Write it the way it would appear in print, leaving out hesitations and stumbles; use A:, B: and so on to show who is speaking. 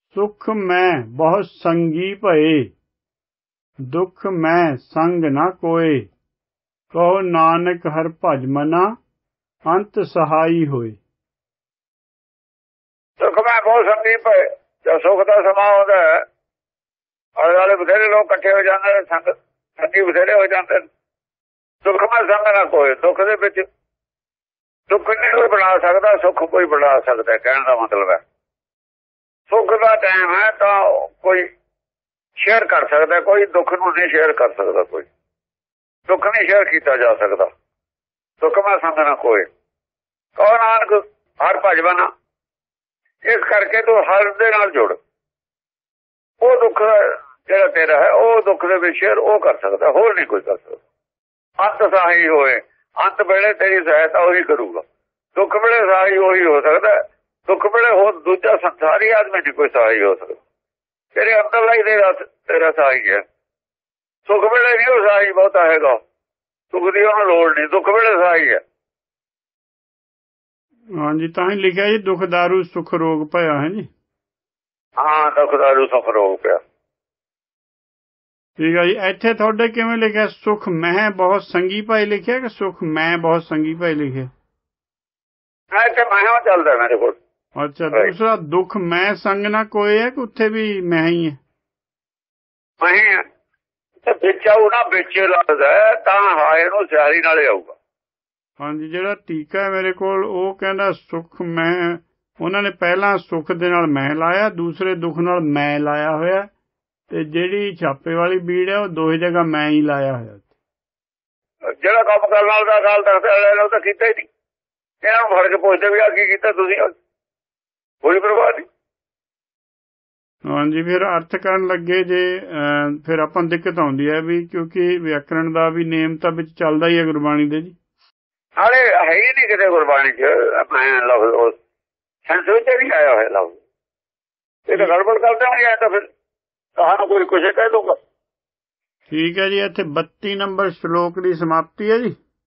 A: सुख मैं बहुत संगी भये, दुख मैं संग न कोय। कहो नानक हर भज मना, अंत सहाई होए।
B: सुख मैं बहुत संगी भये, जब सुख का समा आउंदा है आले दुआले बथेरे लोग इकट्ठे हो जाते हैं, संगी बथेरे हो जाते हैं। सुख मैं संग ना कोई, दुख दे विच दुख नहीं कोई बना सकता, सुख कोई बना सकता है। कहने का मतलब है सुख का टाइम है तो कोई शेयर कर सकता है, कोई दुख नूं नहीं शेयर कर सकता, कोई दुख नहीं शेयर किया जा सकता। सुख मैं संग ना कोई। कहो नानक हर भज बना, इस करके तू हर दे नाल जुड़। वो दुख जेड़ा तेरा है वो दुख दे विच शेयर वो कर सकता, होर नहीं कोई कर सकता। अंत सहाई होए, अंत वेले तेरी सहायता वही करूगा। दुख वेले सहाई वही हो सकता है, दुख वेले हो दूजा संसारी आदमी नहीं कोई सहाई हो सकता। तेरे अंदर ही तेरा सहाई है। सुख वेले नहीं वो सहाई बहुता हैगा, सुख की उन्होंने लोड़ नहीं, दुख वेले सहाई है।
A: हाँ जी, तां ही लिखा जी दुख दारू सुख रोग भया है जी।
B: हाँ, दुख दारू सुख रोग पिया।
A: ठीक है जी। ਇੱਥੇ ਤੁਹਾਡੇ ਕਿਵੇਂ ਲਿਖਿਆ? ਸੁਖ ਮੈਂ ਬਹੁਤ ਸੰਗੀ ਭਾਈ ਲਿਖਿਆ ਕਿ ਸੁਖ ਮੈਂ ਬਹੁਤ ਸੰਗੀ ਭਾਈ ਲਿਖਿਆ?
B: ਇੱਥੇ ਮੈਂ ਚੱਲਦਾ ਮੇਰੇ ਕੋਲ।
A: ਅੱਛਾ, ਦੂਸਰਾ ਦੁੱਖ ਮੈਂ ਸੰਗ ਨਾ ਕੋਏ ਹੈ ਕਿ ਉੱਥੇ ਵੀ ਮੈਂ ਹੀ ਹੈ?
B: ਮੈਂ ਹੀ ਹੈ ਤੇ ਵਿੱਚ ਆਉ ਨਾ, ਵਿੱਚ ਲੱਗਦਾ ਤਾਂ ਹਾਏ ਨੂੰ ਸਿਆਰੀ ਨਾਲੇ ਆਊਗਾ। ਹਾਂਜੀ,
A: ਜਿਹੜਾ ਟੀਕਾ ਹੈ ਮੇਰੇ ਕੋਲ ਉਹ ਕਹਿੰਦਾ ਸੁਖ ਮੈਂ, ਉਹਨਾਂ ਨੇ ਪਹਿਲਾਂ ਸੁਖ ਦੇ ਨਾਲ ਮੈਂ ਲਾਇਆ, ਦੂਸਰੇ ਦੁੱਖ ਨਾਲ ਮੈਂ ਲਾਇਆ ਹੋਇਆ, ਤੇ ਜਿਹੜੀ ਛਾਪੇ ਵਾਲੀ ਬੀੜ ਹੈ ਉਹ ਦੋਹੇ ਜਗ੍ਹਾ ਮੈਂ ਹੀ ਲਾਇਆ ਹੋਇਆ।
B: ਜਿਹੜਾ ਕੰਮ ਕਰਨ ਵਾਲਾ ਦਾ ਗੱਲ ਦੱਸਦਾ ਉਹ ਤਾਂ ਕੀਤਾ ਹੀ ਨਹੀਂ। ਇਹਨਾਂ ਨੂੰ ਫੜ ਕੇ ਪੁੱਛਦੇ ਵੀ ਆ ਕੀ ਕੀਤਾ ਤੁਸੀਂ, ਕੋਈ ਪਰਵਾਹ ਨਹੀਂ।
A: ਹਾਂਜੀ, ਫਿਰ ਅਰਥ ਕਰਨ ਲੱਗੇ ਜੇ ਫਿਰ ਆਪਾਂ ਨੂੰ ਦਿੱਕਤ ਆਉਂਦੀ ਹੈ ਵੀ, ਕਿਉਂਕਿ ਵਿਆਕਰਣ ਦਾ ਵੀ ਨੇਮ ਤਾਂ ਵਿੱਚ ਚੱਲਦਾ ਹੀ ਹੈ ਗੁਰਬਾਣੀ ਦੇ ਜੀ।
B: ਨਾਲੇ ਹੈ ਹੀ ਨਹੀਂ ਕਿਤੇ ਗੁਰਬਾਣੀ ਚ ਮੈਂ ਲਫ਼ਜ਼ ਸੈਂਸ ਵਿੱਚ ਨਹੀਂ ਆਇਆ ਹੋਇਆ ਲਫ਼ਜ਼। ਇਹ ਤਾਂ ਗੜਬੜ ਕਰਦੇ ਹੋਣਗੇ ਤਾਂ ਫਿਰ ਕਹਾਣੀ ਕੋਈ ਕੁਛ ਕਹਿ ਦੂਗਾ।
A: ਠੀਕ ਹੈ ਜੀ। ਇੱਥੇ 32 ਨੰਬਰ ਸ਼ਲੋਕ ਦੀ ਸਮਾਪਤੀ ਹੈ ਜੀ।